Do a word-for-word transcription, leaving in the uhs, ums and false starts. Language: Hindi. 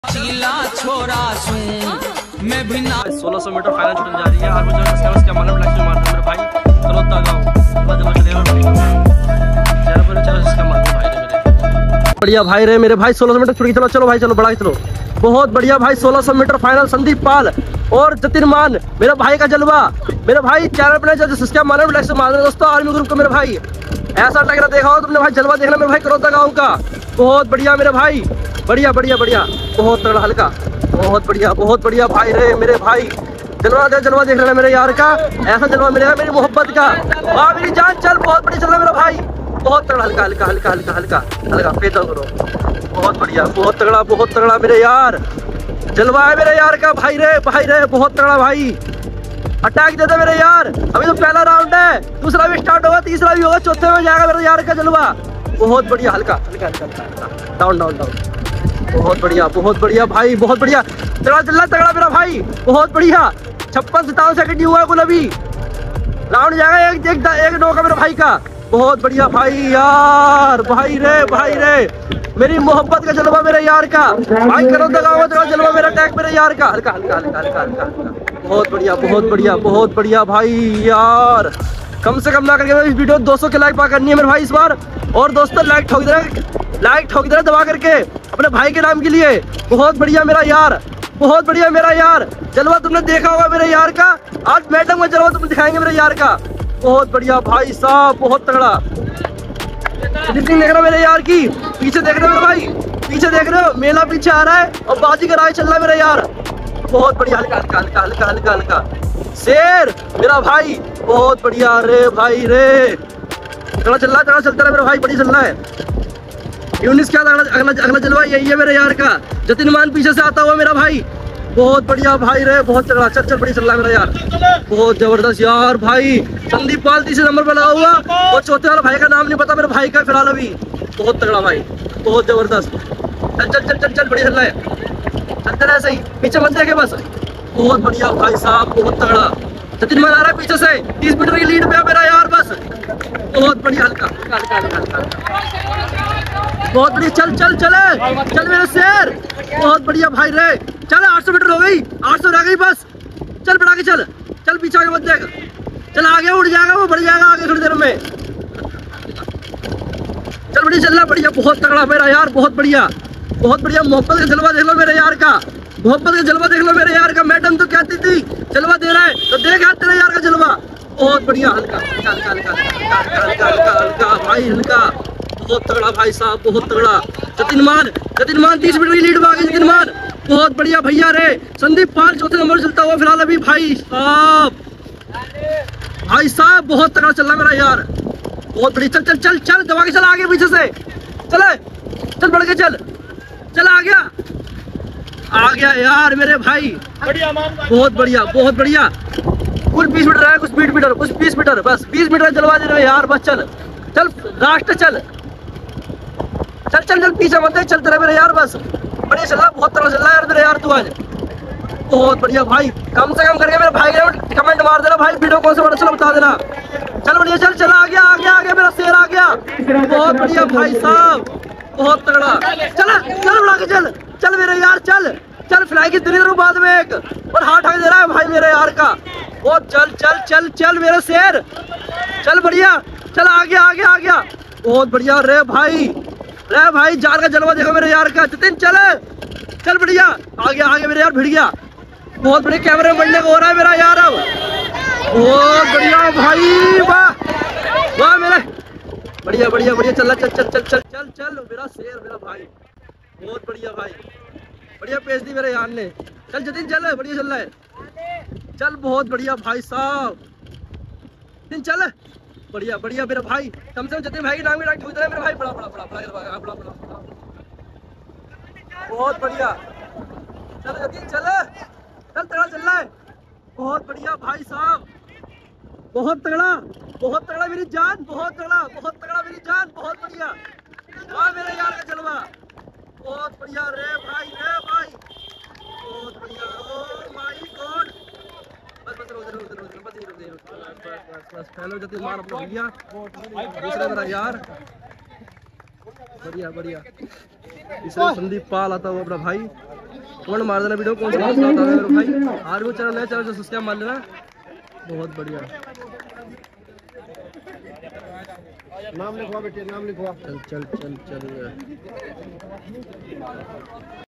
चीला छोरा सू मैं भी ना सोलह सौ मीटर फाइनल छूटने जा रही है और मुझे उसके उसके मालूम लग से मारता मेरे भाई चलो गाँव चलो चलो इसका मालूम भाई मेरे बढ़िया भाई रे मेरे भाई सोलह सौ मीटर छूट चलो चलो भाई चलो बड़ा चलो बहुत बढ़िया भाई सोलह सौ मीटर फाइनल संदीप पाल और जतिन मान मेरे भाई का जलवा मेरे भाई चैनल पर जिसका मालूम लग से मार दोस्तों आर्मी ग्रुप को मेरे भाई ऐसा टकरा देखा हो तुमने भाई जलवा देखना मेरे भाई करोता गाँव का बहुत बढ़िया मेरे भाई बढ़िया बढ़िया बढ़िया बहुत तगड़ा हल्का बहुत बढ़िया बहुत बढ़िया भाई रे मेरे भाई जलवा दे जलवा देख रहे मेरे यार का ऐसा जलवा मिलेगा मेरी मोहब्बत का वाह मेरी जान चल बहुत बढ़िया चल रहा मेरा भाई बहुत तगड़ा हल्का हल्का हल्का हल्का हल्का हल्का पैदा करो बहुत बढ़िया बहुत तगड़ा बहुत तगड़ा मेरे यार जलवा है मेरे यार का भाई रे भाई रे बहुत तगड़ा भाई अटैक देता मेरे यार अभी तो पहला राउंड है दूसरा भी स्टार्ट होगा तीसरा भी होगा चौथे में जाएगा मेरे यार का जलवा बहुत बढ़िया हल्का हल्का हल्का डाउन डाउन डाउन बहुत बढ़िया बहुत बढ़िया भाई बहुत बढ़िया तगड़ा जल्ला तगड़ा मेरा भाई बहुत बढ़िया छप्पन सत्तावन सेकंड ही हुआ कुल अभी राउंड जाएगा एक एक, एक नौ का मेरे भाई का बहुत बढ़िया भाई यार भाई रे भाई रे मेरी मोहब्बत का जलवा मेरे यार का भाई करो दगाओ तेरा जलवा मेरा टैग मेरे यार का हल्का हल्का हल्का हल्का हल्का बहुत बढ़िया बहुत बढ़िया बहुत बढ़िया भाई यार कम से कम ना करके इस वीडियो दो सौ के लाइक पा करनी है मेरे भाई इस बार और दोस्तों लाइक ठोक देना लाइक ठोक देना दबा करके अपने भाई के नाम के लिए बहुत बढ़िया मेरा यार बहुत बढ़िया मेरा यार जलवा तुमने देखा होगा मेरे यार का आज मैडम में जलवा तुम दिखाएंगे मेरे यार का बहुत बढ़िया भाई साहब बहुत तगड़ा देख रहे हो मेरे यार की पीछे देख रहे हो मेरे भाई पीछे देख रहे हो मेला पीछे आ रहा है और बाजी का राय चल रहा है मेरे यार बहुत बढ़िया हल्का हल्का हल्का हल्का हल्का हल्का शेर मेरा भाई बहुत बढ़िया रे भाई रे तगड़ा चल रहा है तगड़ा चलता है मेरा भाई बढ़िया चल रहा है यूनिस क्या अगला अगला अगला जलवा यही है मेरे यार का जतिन मान पीछे से आता हुआ मेरा भाई बहुत बढ़िया भाई रे बहुत तगड़ा चल चल बढ़िया चल रहा है मेरा यार बहुत जबरदस्त यार भाई संदीप पाल तीसरे नंबर पर लगा हुआ और चौथे वाला भाई का नाम नहीं पता मेरे भाई का फिलहाल अभी बहुत तगड़ा भाई बहुत जबरदस्त चल चल चल चल चल बढ़िया चल रहा है चलते रहे सही पीछे मत देखे बस बहुत बढ़िया भाई साहब बहुत तगड़ा जतिन मान आ रहा है पीछे से तीस मीटर की लीड पे मेरा यार बस बहुत बढ़िया हल्का हल्का हल्का हल्का बहुत बढ़िया चल चल चले चल मेरे शेर बहुत बढ़िया भाई रे चल आठ सौ मीटर हो गई आठ सौ रह गई बस चल बढ़ा के चल चल पीछे आगे मत जाएगा चल आगे उड़ जाएगा वो बढ़ जाएगा आगे थोड़ी देर में चल बढ़िया चल रहा बढ़िया बहुत तगड़ा मेरा यार बहुत बढ़िया बहुत बढ़िया मोहब्बत का जलवा देख लो मेरे यार का मोहब्बत का जलवा देख लो मेरे यार का मैडम तो कहती थी जलवा दे रहा है तो देख यार तेरे यार का जलवा बहुत बढ़िया हल्का हल्का हल्का हल्का हल्का हल्का भाई हल्का बहुत तगड़ा भाई साहब बहुत तगड़ा जतिन मान जतिन मान तीस मीटर की लीड में आ गई जतिन मान बहुत बढ़िया भैया रे संदीप पाल चौथे नंबर चलता हुआ फिलहाल अभी भाई साहब भाई साहब बहुत तगड़ा चल रहा मेरा यार बहुत बढ़िया चल चल चल चल दबा के चल आगे पीछे से चले चल बढ़ के चल चल आ गया आ गया यार मेरे भाई बहुत बढ़िया बहुत बढ़िया कुछ बीस मीटर है कुछ बीस मीटर कुछ बीस मीटर बस बीस मीटर चलवा दे रहे यार बस चल चल लास्ट चल चल चल चल पीछे मत चलते रहे मेरे यार बस बढ़िया चल रहा बहुत तरह चल रहा है यार मेरे यार तू आज बहुत बढ़िया भाई कम से कम करके मेरे भाई ने कमेंट मार देना भाई वीडियो कौन सा बड़ा चला बता देना चल बढ़िया चल चल आ गया आ गया आ गया मेरा शेर आ गया बहुत बढ़िया भाई साहब बहुत तगड़ा चल चल उड़ा के चल चल मेरे यार चल चल फ्लाई की तेरी तरफ बाद में एक और हाथ आगे दे रहा है भाई मेरे यार का बहुत चल चल चल चल मेरे शेर चल बढ़िया चल आ गया आ गया आ गया बहुत बढ़िया रे भाई रे भाई जान का जलवा देखो मेरे यार का जतिन चल चल बढ़िया आ गया आ गया मेरे यार भिड़ गया बहुत बढ़िया कैमरे में बढ़ने को हो रहा है मेरा यार अब बहुत बढ़िया भाई वाह वाह मेरा बढ़िया बढ़िया बढ़िया चल चल चल चल चल चल चल मेरा शेर मेरा भाई बहुत बढ़िया भाई बढ़िया पेश दी मेरे यार ने चल जतिन चल बढ़िया चल रहा है चल बहुत बढ़िया भाई साहब जतिन चल बढ़िया बढ़िया मेरा भाई कम से कम जतिन भाई के नाम की ठोक दे मेरा भाई बड़ा बड़ा बड़ा बड़ा बड़ा बड़ा बहुत बढ़िया चल जतिन चल चल तगड़ा चल रहा है बहुत बढ़िया भाई साहब बहुत तगड़ा बहुत तगड़ा मेरी जान बहुत तगड़ा बहुत तगड़ा मेरी जान बहुत बढ़िया वाह मेरे यार का जलवा बहुत बढ़िया रे भाई रे भाई बहुत बढ़िया ओह माय गॉड बस बस रोज रोज रोज बस बस बस बस पहले जतिन मान अपना भैया दूसरा मेरा यार बढ़िया बढ़िया इसमें संदीप पाल आता हुआ अपना भाई कमेंट मार देना वीडियो कौन सा बता देना मेरे भाई। और वो चैनल नया चैनल जो सब्सक्राइब मार लेना। बहुत बढ़िया। नाम लिखवा बेटे, नाम लिखवा। चल चल चल चल